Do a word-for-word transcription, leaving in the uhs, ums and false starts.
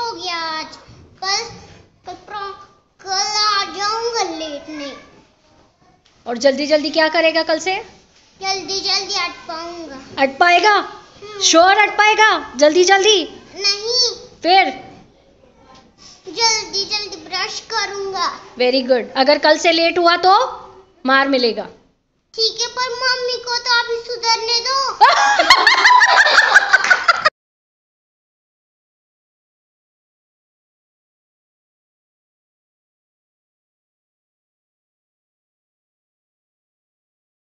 हो गया आज। कल कल, कल आ जाऊंगा लेट नहीं। और जल्दी जल्दी क्या करेगा कल से? जल्दी जल्दी अट पाऊंगा। अट पाएगा? श्योर अट पाएगा? जल्दी जल्दी नहीं, फिर जल्दी जल्दी ब्रश करूंगा। Very good. अगर कल से लेट हुआ तो मार मिलेगा। ठीक है, पर मम्मी को तो अभी सुधरने दो।